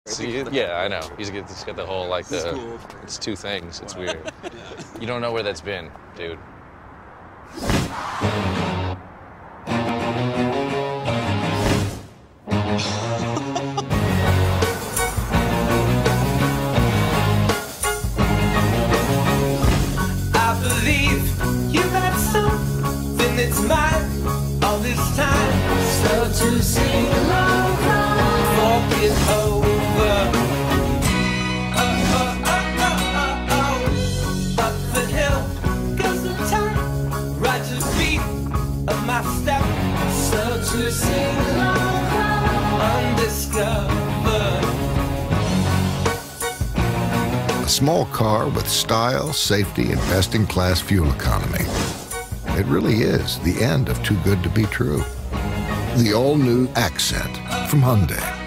See, yeah, I know. He's got the whole, like, it's two things. It's weird. You don't know where that's been, dude. I believe you got something that's mine all this time. So to sing along, walk it over. Up the hill goes the time, right to the beat of my step. So to sing along, undiscovered. A small car with style, safety, and best-in-class fuel economy. It really is the end of too good to be true. The all-new Accent from Hyundai.